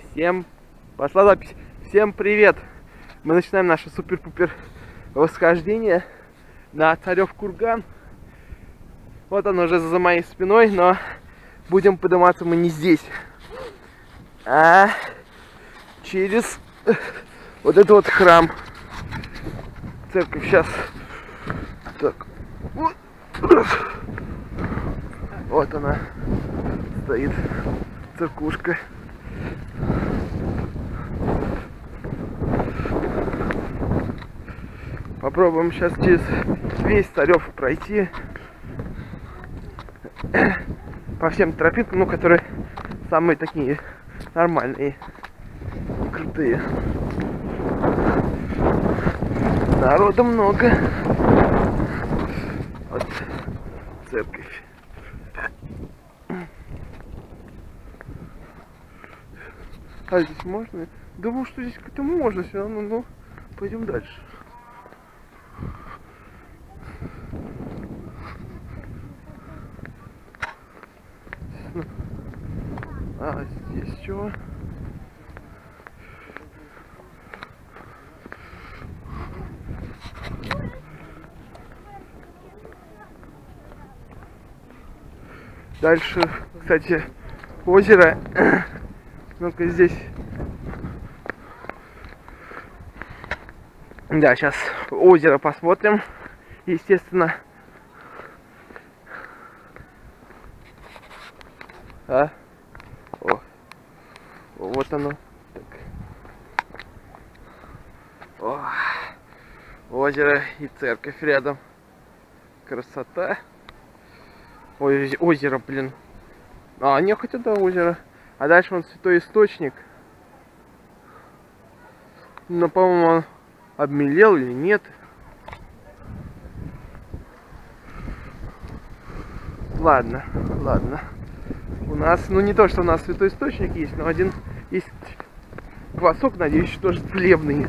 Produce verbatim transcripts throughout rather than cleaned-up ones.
Всем пошла запись. Всем привет! Мы начинаем наше супер-пупер восхождение на Царев курган. Вот он уже за моей спиной, но будем подниматься мы не здесь, а через вот этот вот храм. Церковь сейчас. Так. Вот она стоит, церквушка. Попробуем сейчас через весь Царев пройти по всем тропинкам, ну, которые самые такие нормальные и крутые. Народу много. Вот церковь. А здесь можно? Думаю, что здесь как-то можно все равно, но пойдем дальше. А здесь чего? Дальше, кстати, озеро. Ну-ка здесь. Да, сейчас озеро посмотрим. Естественно. А? О. Вот оно. Так. О. Озеро и церковь рядом. Красота. Ой, озеро, блин. А, не, хотя да, озеро. А дальше вон святой источник. Но, по-моему, он обмелел или нет. Ладно, ладно. У нас, ну не то, что у нас святой источник есть, но один есть квасок, надеюсь, тоже целебный.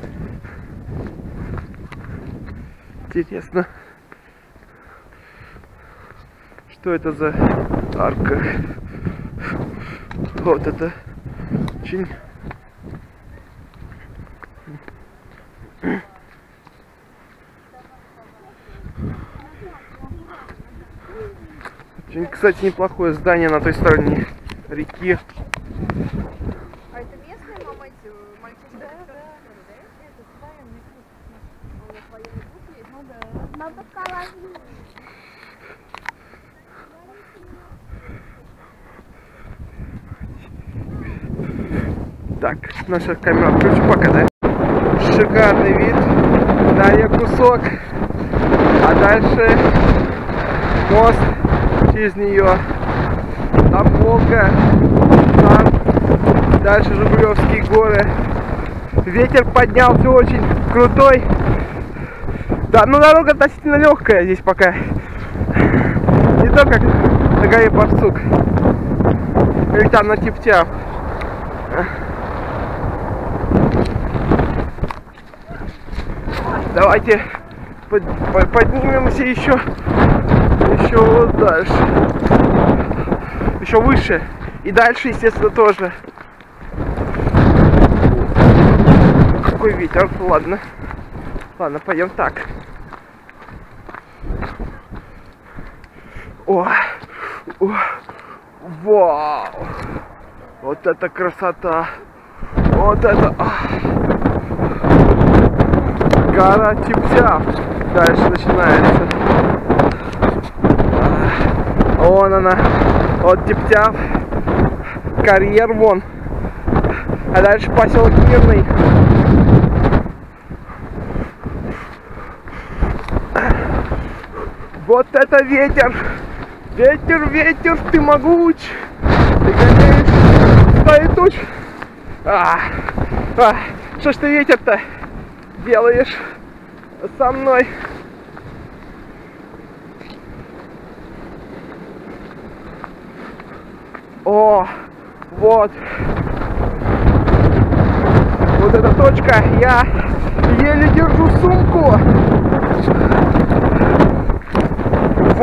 Интересно, что это за арка? Вот это очень... Очень, кстати, неплохое здание на той стороне реки. А это местные мальчишки? Да, да. Надо положить. Так, наша камера включу пока, да? Шикарный вид. Далее кусок. А дальше мост через нее. Там Волга. Там дальше Жигулевские горы. Ветер поднялся очень крутой. Да, ну дорога относительно легкая здесь пока. Не то как на горе Барсук. Или там на Типтяв. Давайте под, под, поднимемся еще, еще вот дальше, еще выше и дальше, естественно, тоже. Какой ветер, ладно, ладно, пойдем так. О, о, вау, вот это красота, вот это. Гора Типтяв. Дальше начинается. А, вон она. Вот Типтяв. Карьер вон. А дальше поселок Мирный. Вот это ветер. Ветер, ветер, ты могуч. Ты гоняешь стаи туч. А, а, что ж ты ветер-то делаешь со мной? О, вот. Вот эта точка. Я еле держу сумку.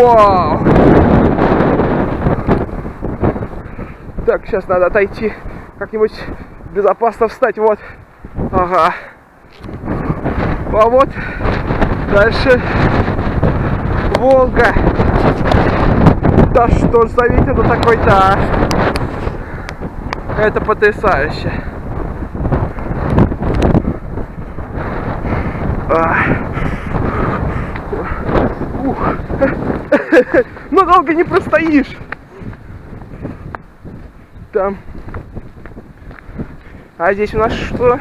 Вау. Так, сейчас надо отойти как-нибудь безопасно встать. Вот. Ага. А вот дальше Волга. Да что ж за ветер-то такой-то, а? Это потрясающе. Ух. Но долго не простоишь. Там. А здесь у нас что?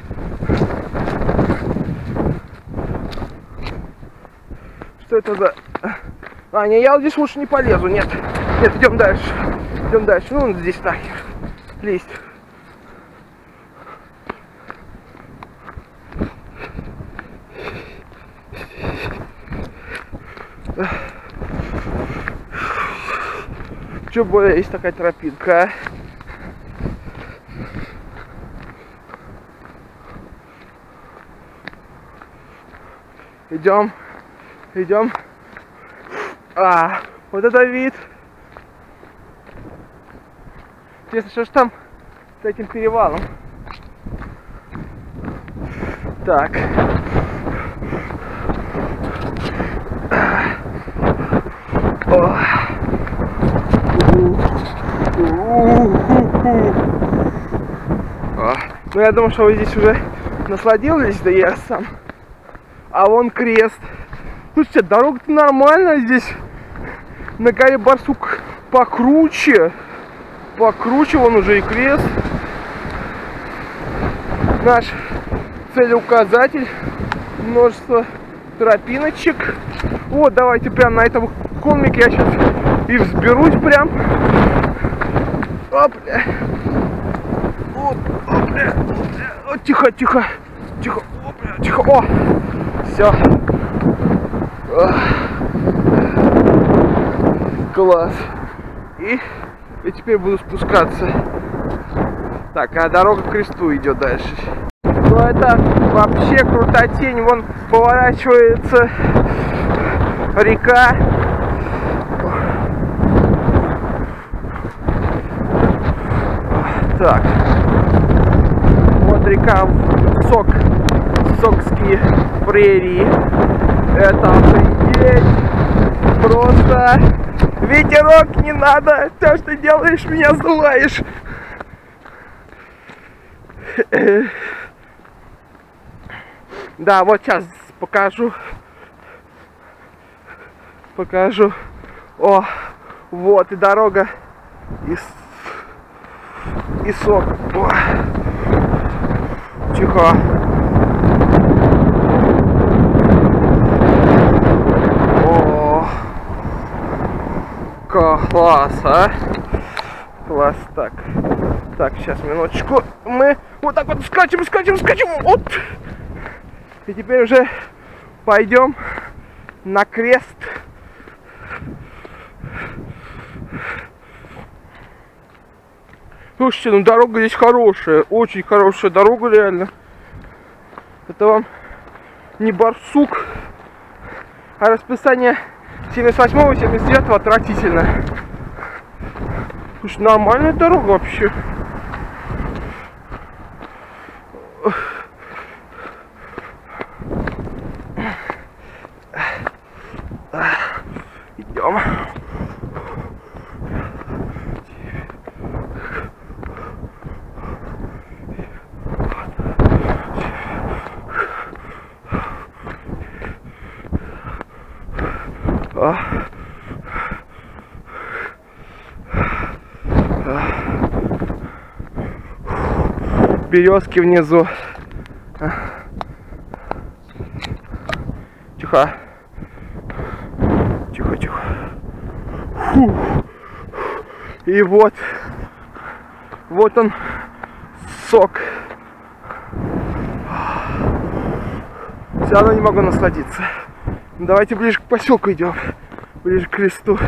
Что это за... А, не, я здесь лучше не полезу, нет. Нет, идем дальше. Идем дальше. Ну, здесь нахер. Лезть. Че более есть такая тропинка, а? Идем, идем. А, вот это вид. Интересно, что ж там с этим перевалом? Так. О. Ну, я думаю, что вы здесь уже насладились, да я сам. А вон крест. Слушайте, дорога-то нормальная здесь. На горе Барсук покруче. Покруче, вон уже и крест. Наш целеуказатель. Множество тропиночек. Вот, давайте прям на этом холмике я сейчас и взберусь прям. Оп, оп, оп, оп, тихо, тихо, тихо, оп, тихо, о, все, класс. И, и теперь буду спускаться. Так, а дорога к кресту идет дальше. Ну это вообще крутотень, вон поворачивается река. Так, вот река Сок, Сокские прерии. Это охренеть! Просто ветерок, не надо! То, что делаешь, меня сдуваешь! Да, вот сейчас покажу. Покажу. О, вот и дорога из и Сок. О. Тихо. О, класс, а? Класс, так. Так, сейчас, минуточку. Мы вот так вот скачем, скачем, скачем. Вот. И теперь уже пойдем на крест. Слушайте, ну дорога здесь хорошая, очень хорошая дорога, реально. Это вам не Барсук, а расписание семьдесят восьмого и семьдесят девятого отвратительно. Слушай, нормальная дорога вообще. Идем. Березки внизу. Тихо. Тихо, тихо. Фу. И вот. Вот он. Сок. Все равно не могу насладиться. Давайте ближе к поселку идем. Ближе к кресту.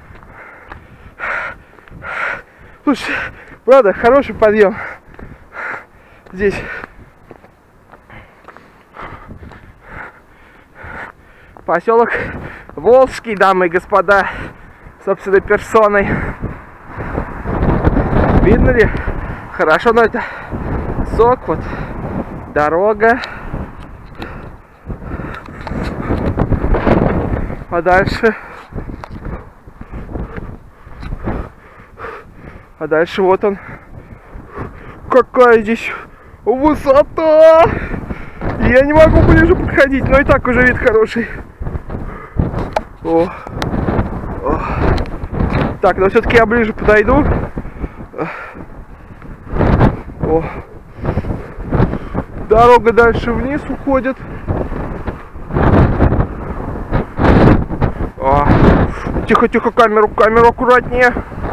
Слушай, правда, хороший подъем. Здесь поселок Волжский, дамы и господа, собственной персоной. Видно ли? хорошо, но это сок, вот, дорога. А дальше... А дальше вот он. Какая здесь высота! Я не могу ближе подходить, но и так уже вид хороший. О. О. Так, но все-таки я ближе подойду. О. Дорога дальше вниз уходит. О. Тихо, тихо, камеру, камеру аккуратнее.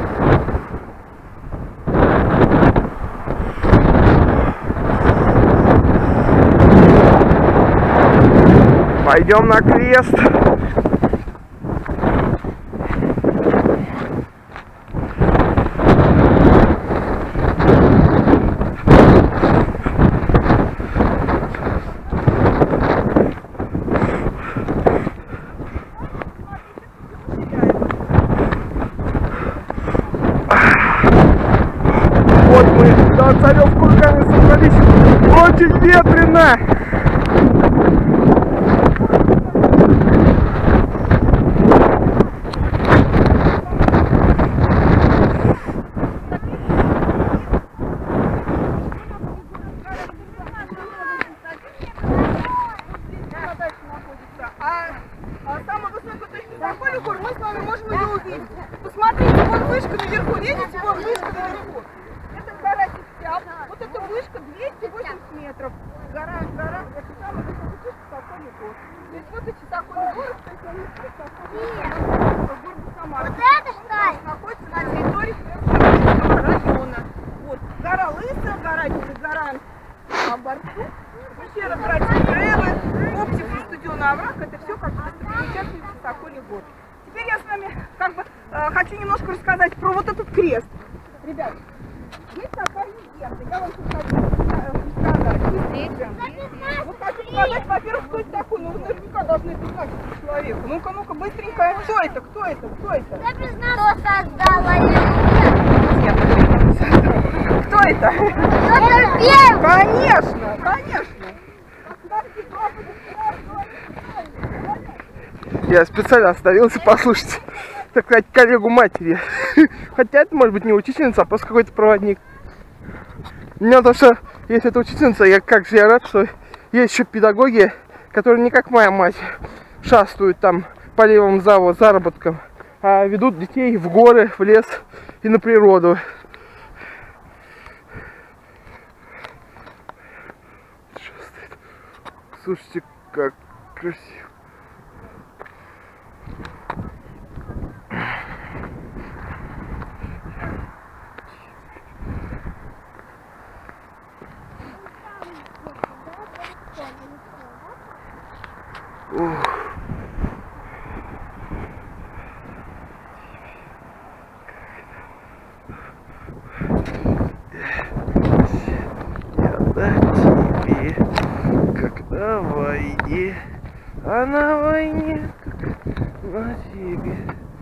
Пойдем на крест. Вот мы на Царев кургане собрались. Очень ветрено. Посмотрите, вон вышка наверху, видите, вон вышка наверху. Это гора Тиктяп, вот эта вышка двести восемьдесят метров. Гора, гора, это самая высокая вышка Сокольный гор. То есть вот эти Сокольный город, то есть они в городе Самара. Вот это что? Находится на территории Кировского района. Вот, гора Лысая, гора, гора Барсук, пещера братьев Гревы, Оптик и студионный овраг, это все как достопримечательности Сокольный гор. Теперь я с вами как бы э, хочу немножко рассказать про вот этот крест. Ребят, есть такая легенда, я вам тут хочу рассказать. Вот хочу показать, во-первых, кто это такой, ну вы наверняка должны это знать, что человек. Ну-ка, ну-ка, быстренько. Кто это, кто это, кто это? Я не знаю, кто создал, а я нет. Кто это? Петр Первый. Конечно, конечно. Я специально остановился послушать, так сказать, коллегу матери. Хотя это может быть не учительница, а просто какой-то проводник. Мне то, что если это учительница, я как же я рад, что есть еще педагоги, которые не как моя мать шастают там по левым заработкам, а ведут детей в горы, в лес и на природу. Слушайте, как красиво. Ух. Я на тебе, как на войне, а на войне, как на тебе.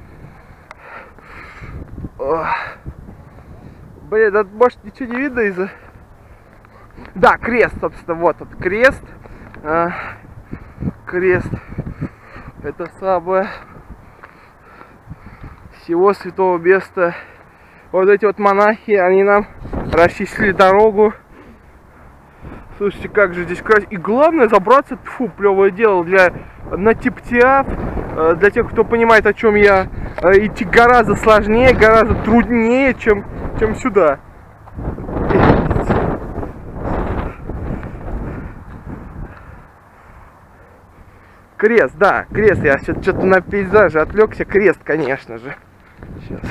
Ох. Блин, да может ничего не видно из-за... Да, крест, собственно, вот он, крест. А, крест. Это самое всего святого места. Вот эти вот монахи, они нам расчистили дорогу. Слушайте, как же здесь красиво. И главное забраться, фу, плевое дело для на Типтяп. Для тех, кто понимает, о чем я, идти гораздо сложнее, гораздо труднее, чем, чем сюда. Крест, да, крест. Я что-то на пейзаже отвлекся. Крест, конечно же. Сейчас.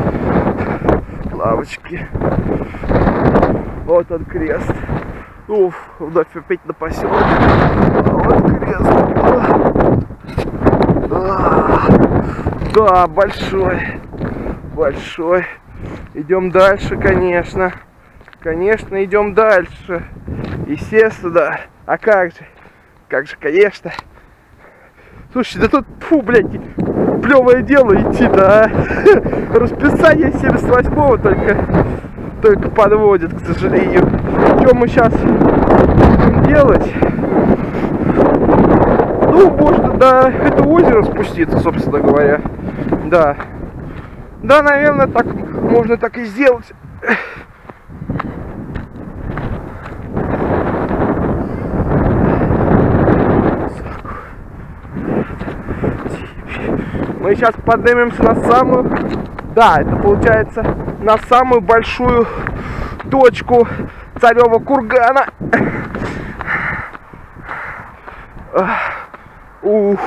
Лавочки. Вот он, крест. Уф, вновь опять на поселок. А вот крест. А, да, большой. Большой. Идем дальше, конечно. Конечно, идем дальше. Естественно, да. А как же? Как же, конечно. Слушай, да тут, фу, блядь, плевое дело идти, да. Расписание семьдесят восьмого только. только подводит, к сожалению. Что мы сейчас будем делать? Ну, можно до этого озера спуститься, собственно говоря. Да. Да, наверное, так можно так и сделать. Мы сейчас поднимемся на самую... Да, это получается на самую большую точку Царева кургана. Ух.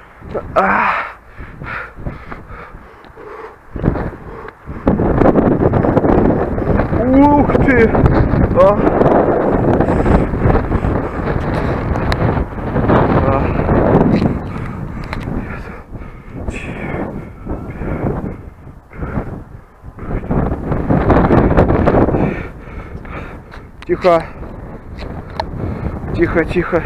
Ух ты. А. Тихо. Тихо, тихо.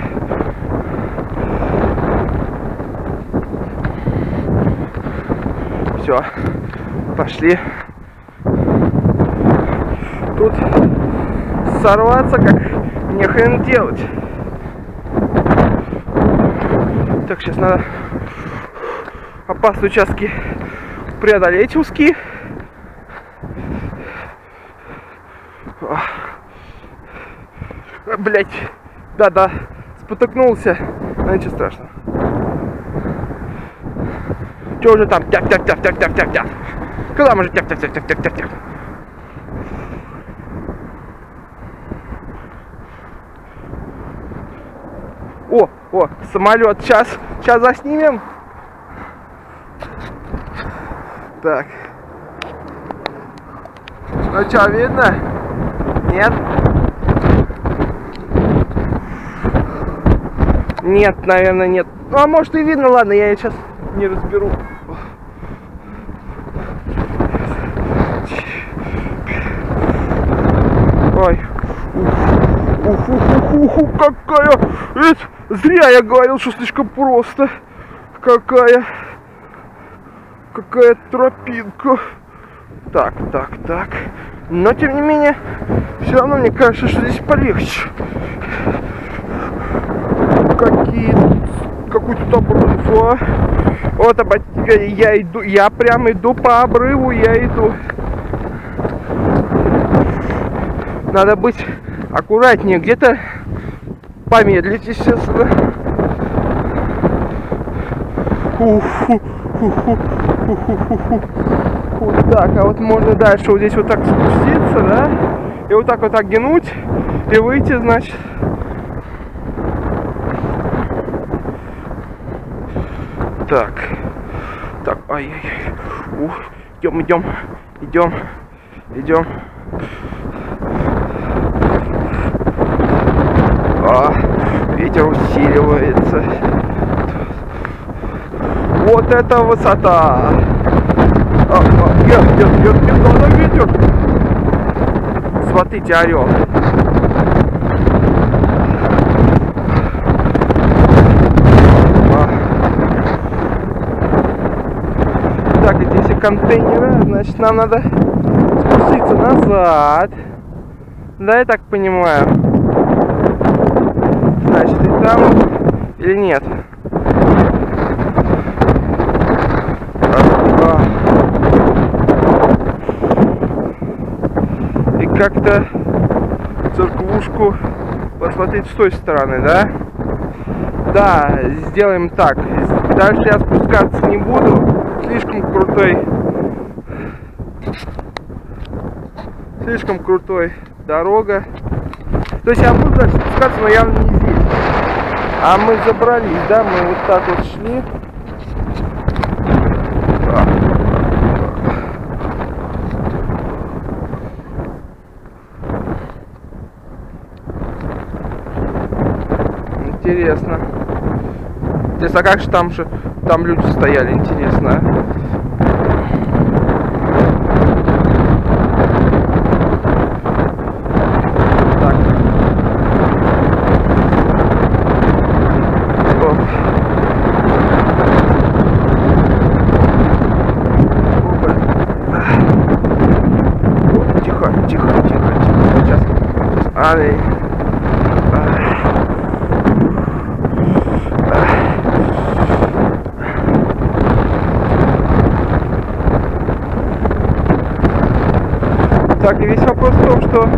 Все. Пошли. Тут сорваться как не хрен делать. Так, сейчас надо опасные участки преодолеть узкие. Блять, да-да, спотыкнулся, но ничего страшного. Че уже там? Тяп-тяп-тяп-тяп-тяп-тяп-тяп. Куда мы же тяп-тяп-тяп-тяп-тяп-тяп? О, о, самолет, сейчас, сейчас заснимем. Так. Ну что, видно? Нет? Нет, наверное, нет. Ну, а может и видно, ладно, я сейчас не разберу. Ой. Ух, ух, ух, ух, ух, какая... Ведь зря я говорил, что слишком просто. Какая... Какая тропинка. Так, так, так. Но, тем не менее, все равно мне кажется, что здесь полегче. Какие... Какой тут обрыв, а? Вот, я иду, я прям иду по обрыву, я иду. Надо быть аккуратнее, где-то помедлить, естественно. Вот так, а вот можно дальше вот здесь вот так спуститься, да? И вот так вот огнуть и выйти, значит. Так, так, ай-яй-яй, ух, идем, идем, идем, идем. А, ветер усиливается. Вот это высота! А, а, нет, нет, нет, не надо ветер! Смотрите, орел. Так, здесь контейнеры, значит, нам надо спуститься назад. Да, я так понимаю. Значит, и там или нет? И как-то церквушку посмотреть с той стороны, да? Да, сделаем так. Дальше я спускаться не буду. Слишком крутой. Слишком крутой дорога. То есть я буду дальше спускаться, но явно не здесь. А мы забрались, да? Мы вот так вот шли. Интересно. Интересно, а как же там же там люди стояли, интересно, а? Так. Оп. О, тихо, тихо. стороны. Так, и весь вопрос в том, что...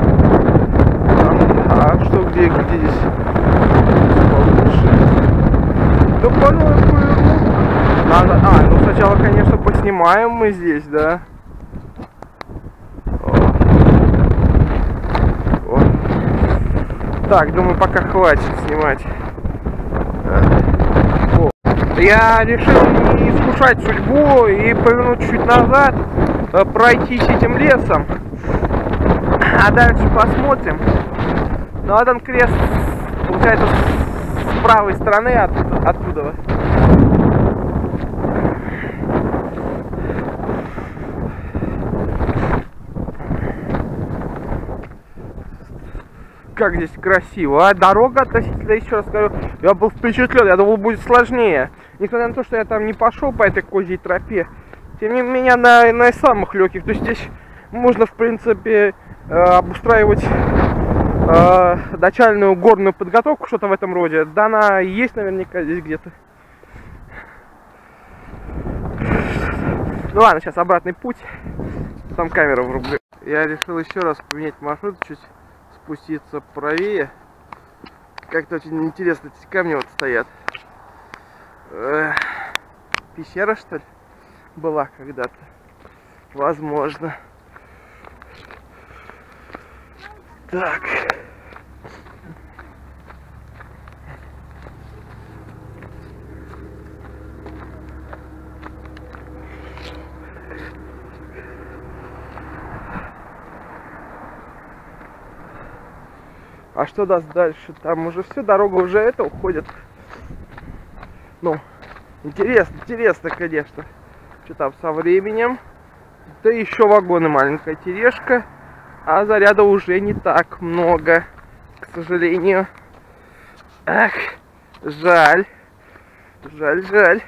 А, а что, где, где здесь получше? Да, пожалуйста, надо... А, ну сначала, конечно, поснимаем мы здесь, да? О. О. Так, думаю, пока хватит снимать. О. Я решил не искушать судьбу и повернуть чуть назад, пройтись этим лесом. А дальше посмотрим. Ну а там крест, получается, с правой стороны от, оттуда. Как здесь красиво, а дорога относительно, еще раз говорю, я был впечатлен, я думал, будет сложнее. Несмотря на то, что я там не пошел по этой козьей тропе, тем не менее на, на самых легких. То есть здесь можно, в принципе, обустраивать э, начальную горную подготовку, что-то в этом роде. Да, она есть наверняка здесь где-то. Ну ладно, сейчас обратный путь. Там камеру врублю. Я решил еще раз поменять маршрут, чуть спуститься правее. Как-то очень интересно, эти камни вот стоят. Эх, пещера, что ли, была когда-то? Возможно. Так. А что даст дальше? Там уже все, дорога уже это уходит. Ну, интересно, интересно, конечно. Что там со временем? Да еще вагоны, маленькая тележка. А заряда уже не так много, к сожалению. Ах, жаль. Жаль, жаль.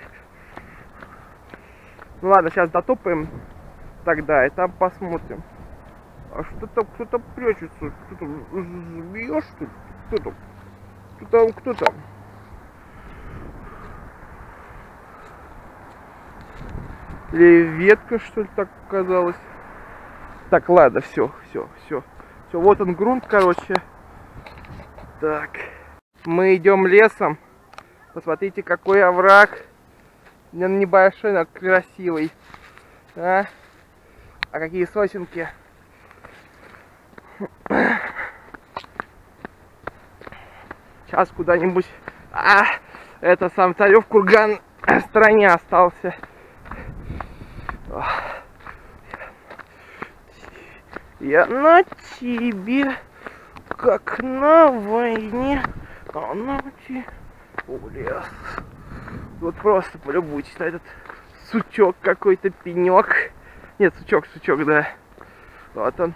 Ну ладно, сейчас дотопаем тогда, и там посмотрим. А что там, кто-то прячется? Кто там, змея, что ли? Кто там? Кто там, кто там? Или ветка, что ли, так показалось? Так, ладно, все, все, все. Все, вот он грунт, короче. Так. Мы идем лесом. Посмотрите, какой овраг. Небольшой, но красивый. А, а какие сосенки. Сейчас куда-нибудь... А, это сам Царев курган в стороне остался. Я на тебе, как на войне, а на тебе в лес. Вот просто полюбуйтесь на этот сучок какой-то, пенек. Нет, сучок, сучок, да. Вот он.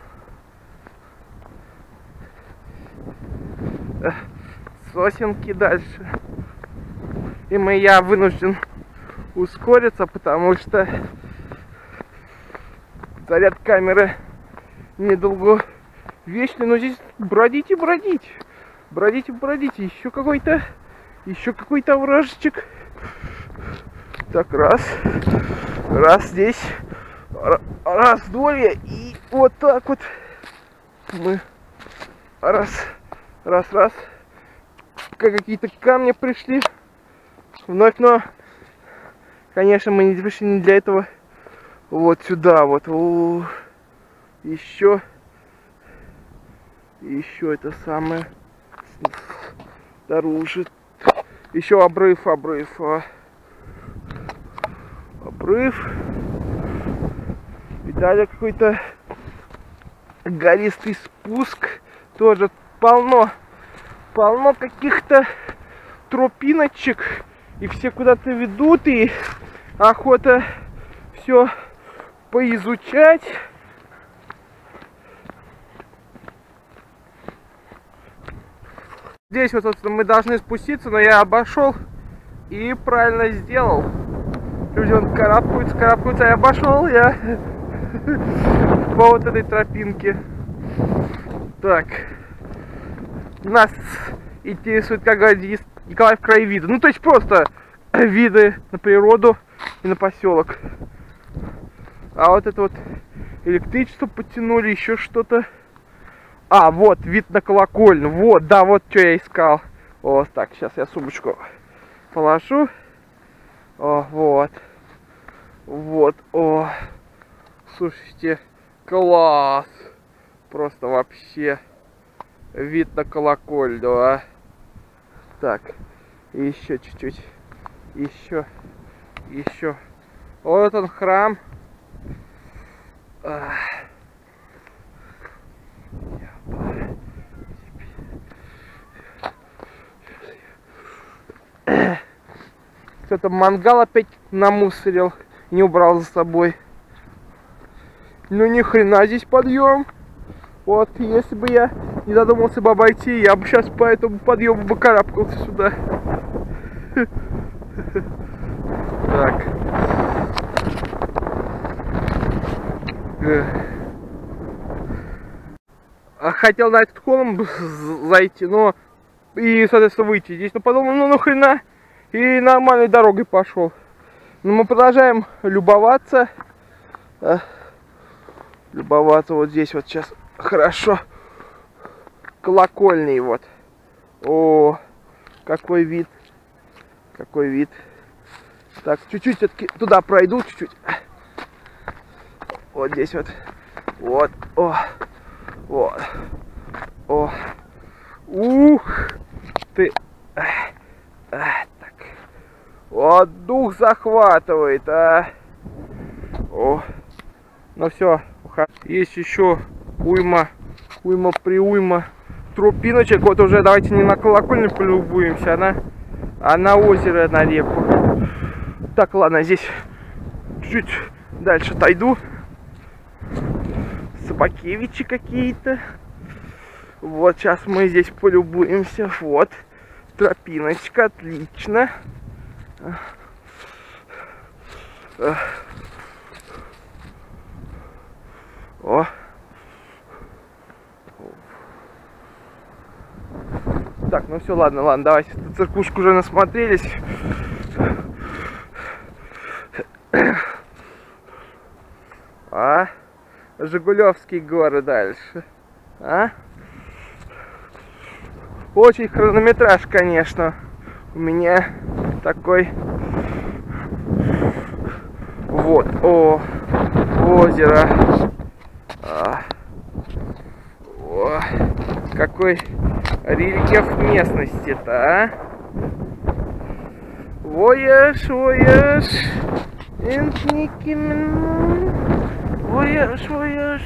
Сосенки дальше. И мы, я вынужден ускориться, потому что заряд камеры недолго вечный, но здесь бродите, бродите, бродите, бродите, еще какой-то, еще какой-то овражечек. Так, раз, раз здесь, раз, двое, и вот так вот мы, раз, раз, раз, как какие-то камни пришли, вновь, но, конечно, мы не пришли не для этого, вот сюда, вот, о, еще, еще это самое, снаружи, еще обрыв, обрыв, обрыв, и далее какой-то гористый спуск, тоже полно, полно каких-то тропиночек, и все куда-то ведут, и охота все поизучать. Здесь вот, собственно, мы должны спуститься, но я обошел и правильно сделал. Люди вон карабкаются, карабкаются, а я обошел я по вот этой тропинке. Так, нас интересует, как говорит Николаев, краевиды. Ну, то есть просто виды на природу и на поселок. А вот это вот электричество подтянули, еще что-то. А, вот, вид на колокольню. Вот, да, вот что я искал. Вот так, сейчас я сумочку положу. О, вот. Вот, о. Слушайте, класс. Просто вообще вид на колокольню, а. Так, еще чуть-чуть. Еще. Еще. Вот он храм. Кто-то мангал опять намусорил, не убрал за собой. Ну ни хрена здесь подъем. Вот, если бы я не задумался бы обойти, я бы сейчас по этому подъему бы карабкался сюда. Так. Хотел на этот холм зайти, но и, соответственно, выйти здесь. Но подумал, ну нахрена, и нормальной дорогой пошел. Но мы продолжаем любоваться. Любоваться вот здесь вот сейчас хорошо. Колокольный вот. О, какой вид. Какой вид. Так, чуть-чуть все-таки туда пройду, чуть-чуть. Вот здесь вот. Вот. О. Вот. О. Ух ты. А, так. Вот дух захватывает, а. О. Ну все. Есть еще уйма. Уйма приуйма. Тропиночек. Вот уже давайте не на колокольню полюбуемся, а на, а на озеро, на реку. Так, ладно, здесь чуть дальше отойду. Собакевичи какие-то. Вот, сейчас мы здесь полюбуемся. Вот, тропиночка, отлично. О. Так, ну все, ладно, ладно, давайте. Церквушку уже насмотрелись. А? Жигулевские горы дальше. А? Очень хронометраж, конечно. У меня такой. Вот. О, озеро. А. О, какой рельеф местности-то, а? Вояж, вояж. Вояж, вояж.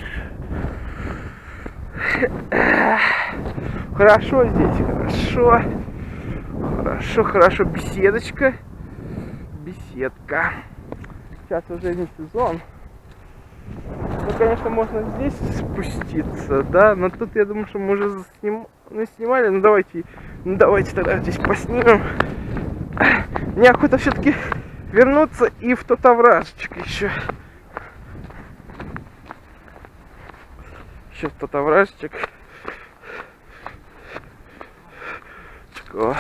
Хорошо здесь, хорошо. Хорошо, хорошо. Беседочка. Беседка. Сейчас уже не сезон. Ну, конечно, можно здесь спуститься, да, но тут я думаю, что мы уже засним... ну, снимали. Ну давайте, ну давайте тогда здесь поснимем. Мне охота все-таки вернуться и в тот овражечек еще. Еще в тот овражечек. О.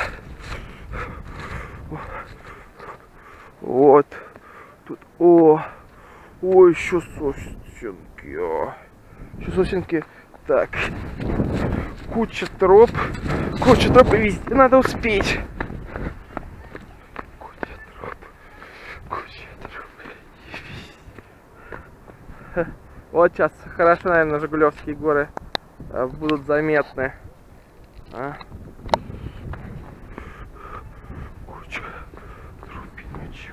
Вот. Тут, о. Ой, еще сосенки. О. Еще сосенки. Так. Куча троп. Куча троп, и везде надо успеть. Куча троп. Куча троп. Вот сейчас хорошо, наверное, Жигулевские горы будут заметны. А? Куча тропиночек.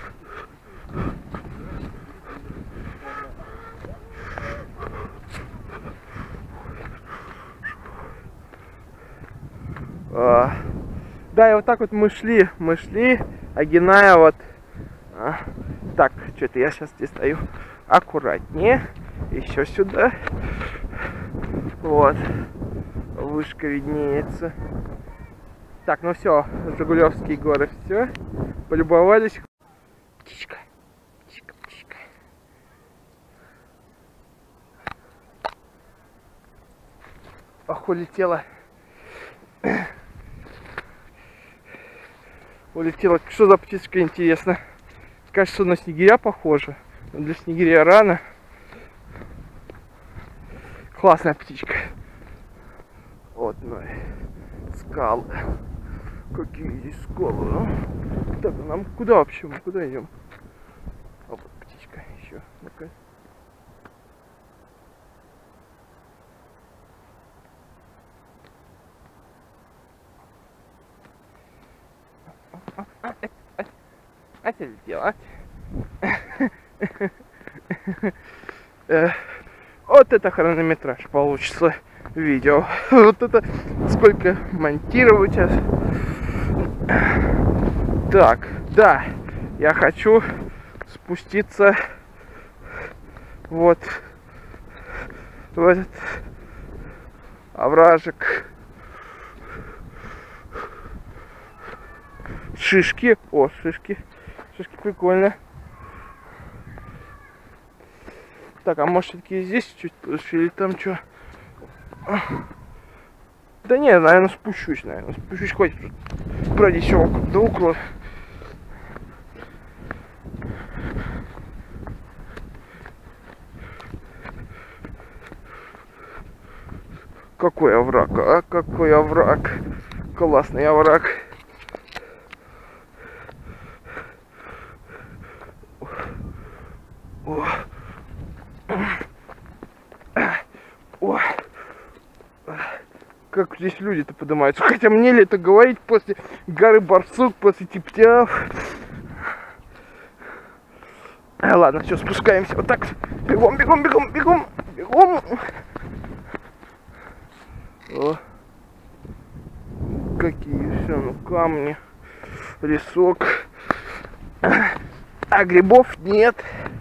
А, да, и вот так вот мы шли, мы шли, огиная вот. А, так, что-то я сейчас здесь стою аккуратнее. Еще сюда. Вот. Вышка виднеется. Так, ну все, Жигулевские горы, все. Полюбовались. Птичка. Птичка, птичка. Ох, улетела. Улетела. Что за птичка, интересно? Кажется, на снегиря похоже. Но для снегиря рано. Классная птичка. Вот, ну, скалы. Какие здесь скалы, а? Так, нам куда вообще? Мы куда идем? А вот птичка еще. Ну-ка. А что сделать? Вот это хронометраж получится видео. Вот это сколько монтировать сейчас. Так, да, я хочу спуститься вот в этот овражек. Шишки. О, шишки. Шишки прикольно. Так, а может все-таки здесь чуть лучше или там что? Да не, наверное, спущусь, наверное. Спущусь, хватит брать еще до около. Какой овраг, а? Какой овраг. Классный овраг. О. О. Как здесь люди-то поднимаются. Хотя мне ли это говорить после горы Барсук, после Типтяв. А, ладно, все, спускаемся. Вот так. Бегом, бегом, бегом, бегом, бегом. О. Какие все, ну, камни. Лесок. А грибов нет.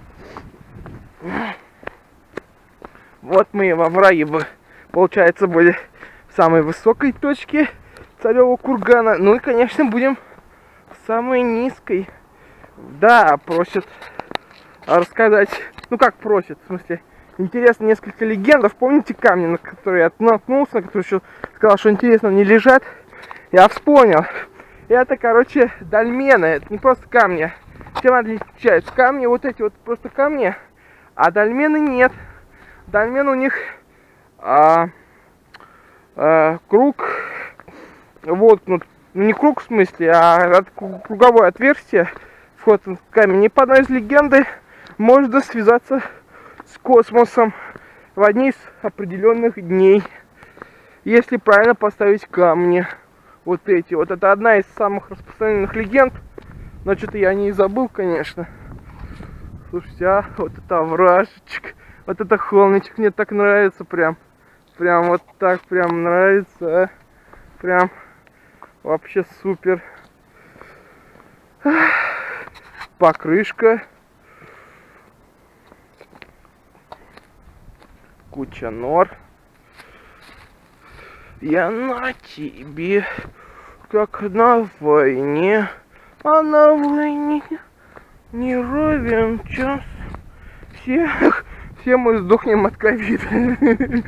Вот мы во враге, получается, были в самой высокой точке Царева кургана. Ну и, конечно, будем в самой низкой. Да, просят рассказать. Ну как просят, в смысле, интересно несколько легендов. Помните камни, на которые я наткнулся, на которые еще сказал, что интересно, они лежат? Я вспомнил. Это, короче, дольмены. Это не просто камни. Чем отличаются? Камни, вот эти вот просто камни, а дольмены нет. Дольмен у них а, а, круг, вот, ну, не круг в смысле, а круговое отверстие, вход в камень. И по одной из легенды можно связаться с космосом в одни из определенных дней, если правильно поставить камни. Вот эти. Вот это одна из самых распространенных легенд. Но что-то я не забыл, конечно. Слушайте, а вот это овражечек. Вот это холмичек мне так нравится прям. Прям вот так прям нравится. А? Прям вообще супер. Покрышка. Куча нор. Я на тебе, как на войне. А на войне не ровен час. Всех, все мы сдохнем от ковида.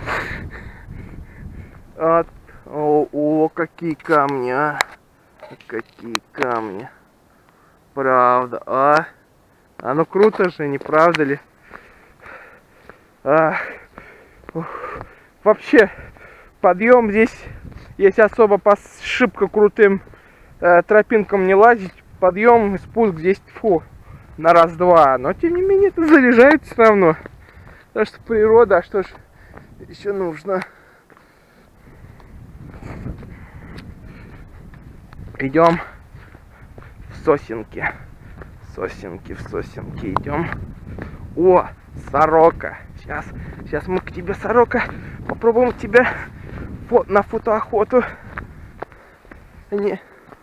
От, о, о, какие камни, а. Какие камни. Правда, а. А ну круто же, не правда ли? А, вообще, подъем здесь, если особо по шибко крутым э, тропинкам не лазить, подъем и спуск здесь, фу, на раз-два. Но тем не менее это заряжает все равно. Так что природа, а что ж еще нужно? Идем в сосенки. Сосенки, в сосенки идем. О, сорока. Сейчас, сейчас мы к тебе, сорока, попробуем тебя фо на фотоохоту. Не.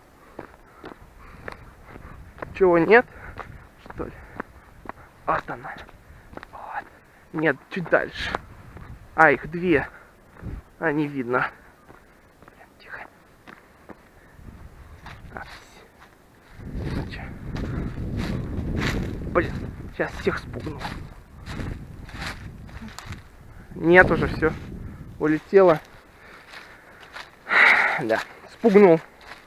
Чего нет? Что ли? Вот она. Вот. Нет, чуть дальше. А, их две. А, не видно. Блин, тихо. А, ну, че? Блин, сейчас всех спугну. Нет, уже все. Улетело. Да, спугнул.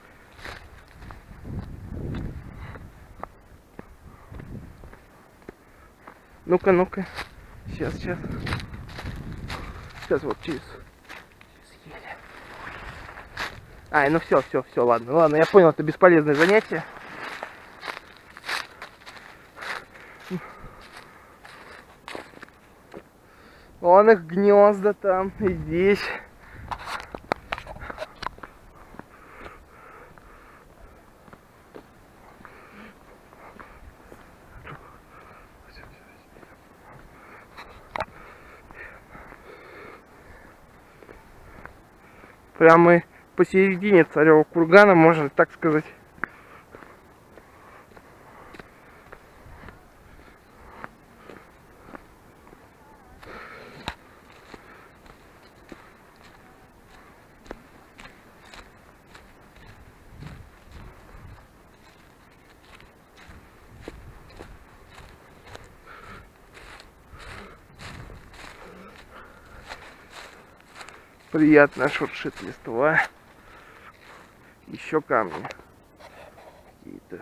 Ну-ка, ну-ка. Сейчас, сейчас. Сейчас вот через... Ай, ну все, все, все, ладно. Ладно, я понял, это бесполезное занятие. Вон их гнезда там, и здесь. Прямо мы посередине Царева кургана, можно так сказать. Приятно шуршит листва. Еще камни какие-то.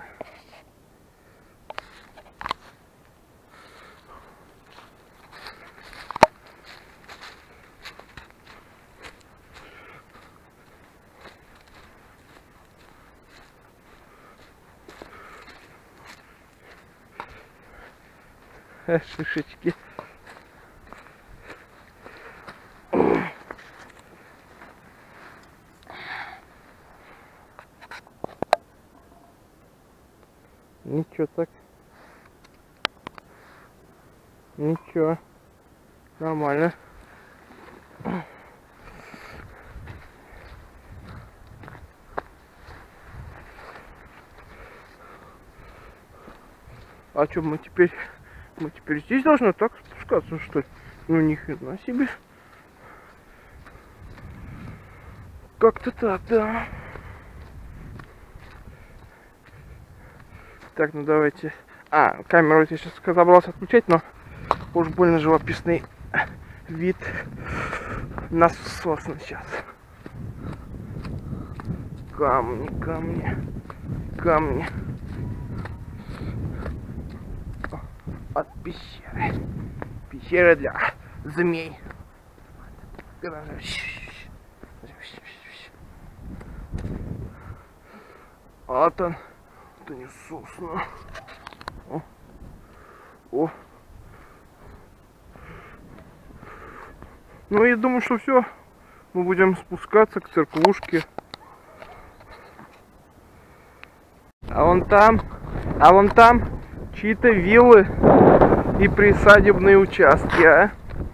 Шишечки. Ничего так. Ничего. Нормально. А что, мы теперь... Мы теперь здесь должны так спускаться, что ли? Ну, ни хрена себе. Как-то так, да. Так, ну давайте. А, камеру я сейчас забрался отключать, но уж больно живописный вид нас сосны сейчас. Камни, камни, камни. От пещеры. Пещера для змей. Вот он. Это не сосна. О. О. Ну, я думаю, что все. Мы будем спускаться к церквушке. А вон там, а вон там чьи-то виллы и присадебные участки, а?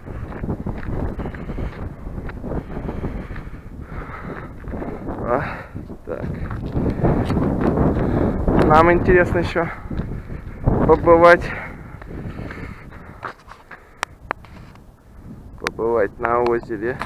А, так. Нам интересно еще побывать, побывать на озере.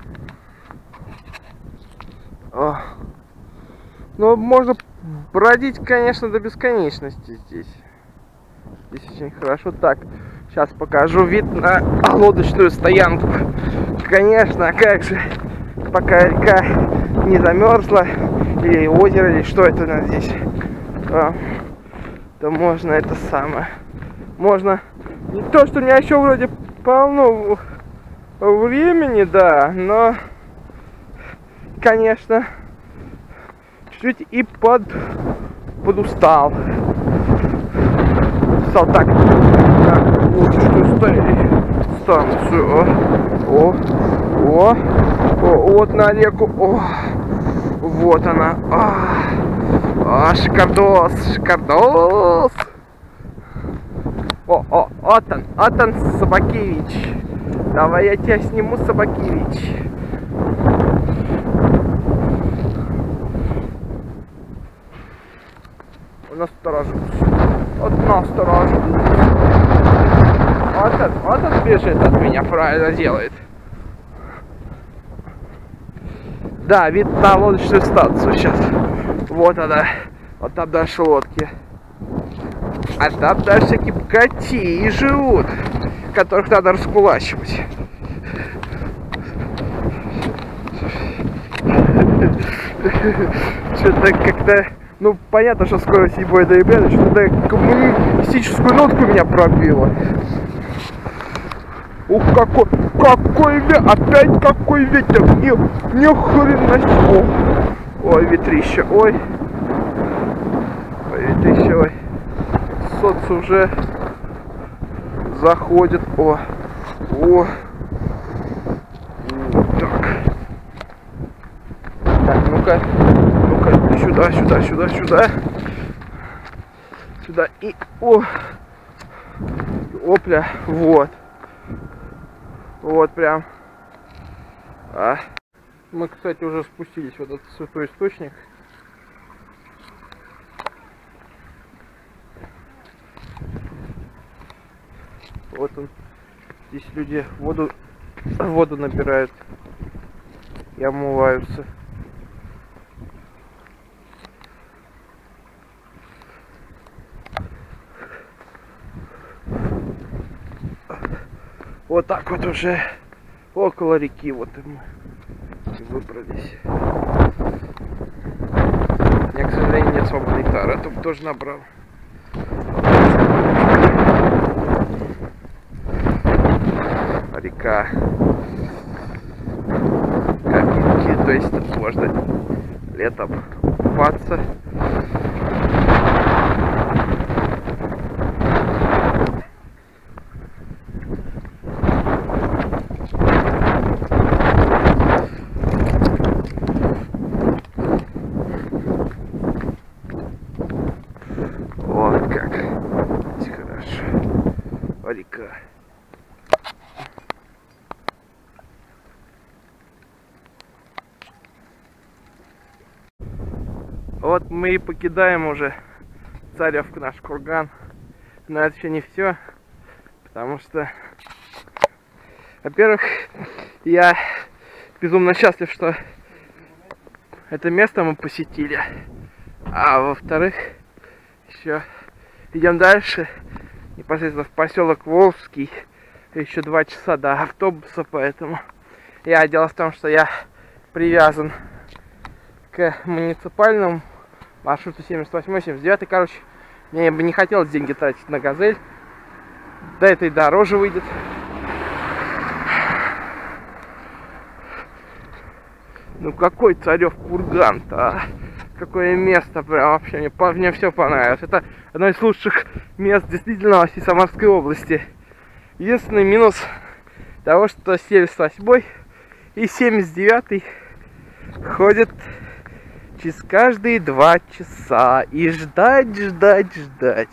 О. Ну, можно бродить, конечно, до бесконечности здесь. Здесь очень хорошо. Так, сейчас покажу вид на лодочную стоянку. Конечно, как же, пока река не замерзла, или озеро, или что это у нас здесь, то, то можно это самое. Можно, не то, что у меня еще вроде полно времени, да, но, конечно, чуть-чуть и под, подустал. Стал так, на лодочную станцию. О, о, о, вот на реку. О, вот она. А, а шикардос, шикардос. О, о, вот он, вот он, Собакевич. Давай я тебя сниму, Собакевич. Насторожился. Вот насторожился. Вот он, вот он бежит от меня, правильно делает. Да, вид на лодочную станцию сейчас. Вот она. Вот там дальше лодки. А там дальше всякие богатеи живут, которых надо раскулачивать. Что-то как-то... Ну, понятно, что скоро седьмое ноября, что-то коммунистическую нотку меня пробило. Ух, какой, какой ветер, опять какой ветер, ни, ни хрена себе. Ой, ветрище, ой. Ой, ветрище, ой. Солнце уже заходит, о, о. Так. Так, ну-ка, ну-ка, сюда, сюда, сюда, сюда. Сюда и, о. Опля, вот. Вот прям. А. Мы, кстати, уже спустились в этот святой источник. Вот он. Здесь люди воду, воду набирают и омываются. Вот так вот уже около реки вот и мы и выбрались. У меня, к сожалению, нет свободной тары, а то бы тоже набрал. Река. Кабинки, то есть тут можно летом купаться. Вот как. Здесь хорошо. Река. Вот мы и покидаем уже Царевку, наш курган. Но это еще не все, потому что, во-первых, я безумно счастлив, что это место мы посетили, а во-вторых, еще идем дальше, непосредственно в поселок Волжский, еще два часа до автобуса, поэтому я, дело в том, что я привязан к муниципальному маршруту семьдесят восемь семьдесят девять, короче, мне бы не хотелось деньги тратить на газель, да это и дороже выйдет. Ну какой Царев курган-то, а? Какое место, прям вообще, мне, мне все понравилось. Это одно из лучших мест действительно в Самарской области. Единственный минус того, что семьдесят восьмой и семьдесят девятый ходят через каждые два часа. И ждать, ждать, ждать.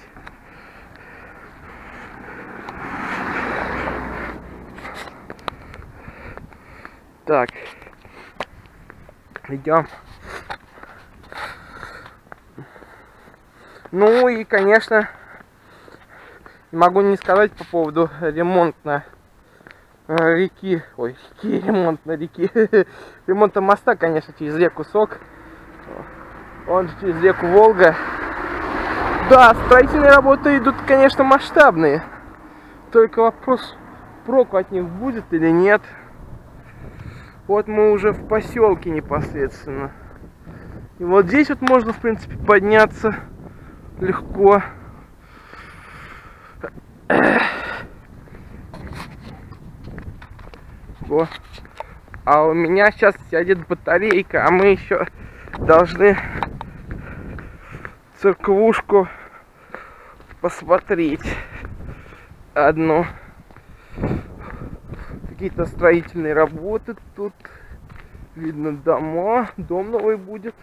Так. Идем. Ну и, конечно, не могу не сказать по поводу ремонта реки. Ой, реки, ремонт на реки. Ремонта моста, конечно, через реку Сок. Он через реку Волга. Да, строительные работы идут, конечно, масштабные. Только вопрос, проку от них будет или нет. Вот мы уже в поселке непосредственно. И вот здесь вот можно, в принципе, подняться легко. О. А у меня сейчас сядет батарейка, а мы еще должны церквушку посмотреть одну. Какие-то строительные работы тут. Видно дома. Дом новый будет.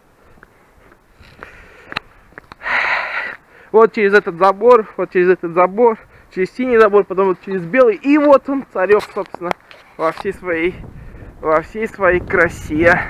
Вот через этот забор, вот через этот забор, через синий забор, потом вот через белый. И вот он, Царев, собственно, во всей своей, во всей своей красе.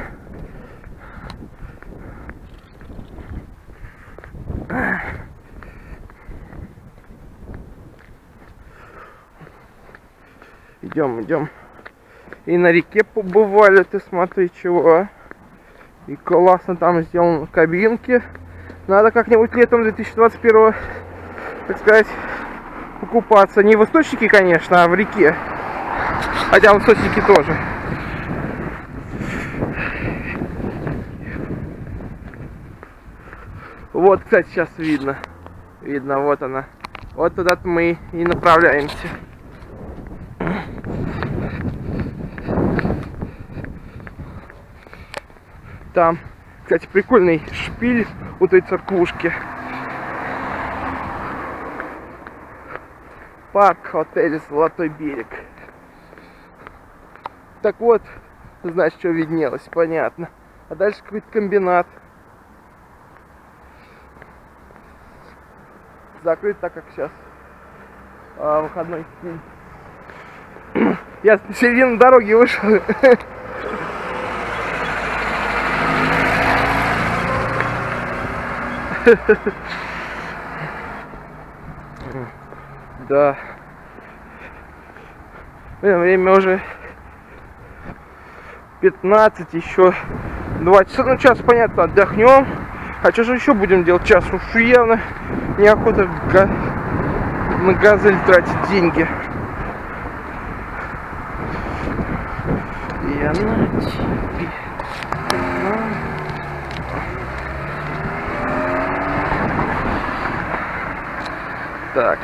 Идем, идем. И на реке побывали, ты смотри, чего. И классно там сделаны кабинки. Надо как-нибудь летом две тысячи двадцать первого, так сказать, покупаться. Не в источнике, конечно, а в реке. Хотя в источнике тоже. Вот, кстати, сейчас видно. Видно, вот она. Вот туда-то мы и направляемся. Там, кстати, прикольный шпиль у той церквушки. Парк-отель «Золотой берег». Так вот, значит, что виднелось, понятно. А дальше какой-то комбинат. Закрыт, так как сейчас а, выходной день. Я с середины дороги вышел. Да. Блин, время уже пятнадцать, еще два часа. Ну, час, понятно, отдохнем. А что же еще будем делать час? Уж явно неохота га на газель тратить деньги. Я на тебе. Так.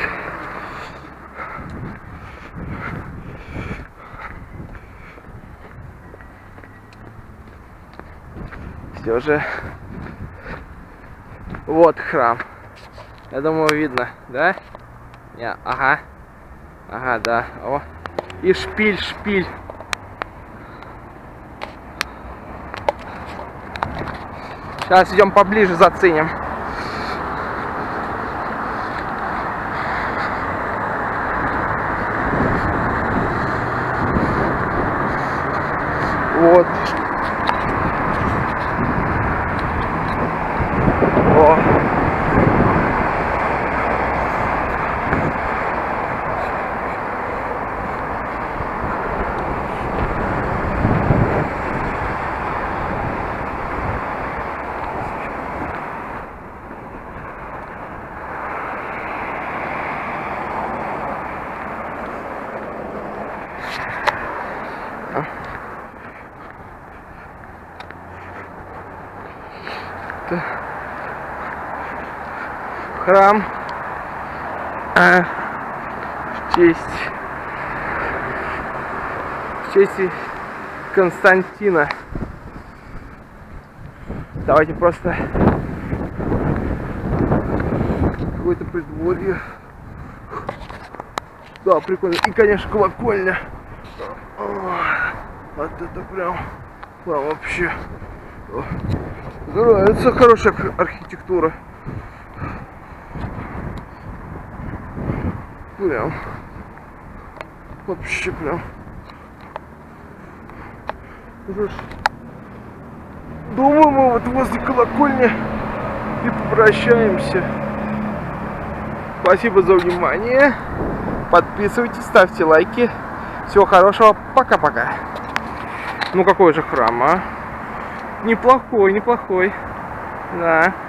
Все же. Вот храм. Я думаю, видно, да? Не, ага. Ага, да. О. И шпиль, шпиль. Сейчас идем поближе, заценим. Вот. О. Храм а, в честь в честь Константина. Давайте просто какое-то преддворье. Да, прикольно. И, конечно, колокольня. Вот это прям, прям вообще нравится, хорошая архитектура. Прям вообще прям. Думаю, мы вот возле колокольни и попрощаемся. Спасибо за внимание. Подписывайтесь, ставьте лайки. Всего хорошего. Пока-пока. Ну какой же храм, а? Неплохой, неплохой. Да.